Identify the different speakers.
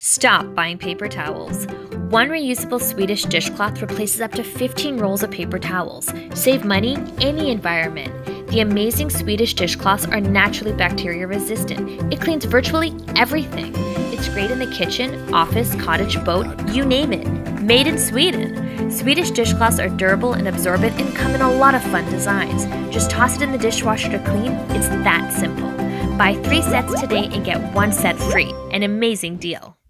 Speaker 1: Stop buying paper towels. One reusable Swedish dishcloth replaces up to 15 rolls of paper towels. Save money and the environment. The amazing Swedish dishcloths are naturally bacteria resistant. It cleans virtually everything. It's great in the kitchen, office, cottage, boat, you name it. Made in Sweden. Swedish dishcloths are durable and absorbent and come in a lot of fun designs. Just toss it in the dishwasher to clean. It's that simple. Buy 3 sets today and get 1 set free. An amazing deal.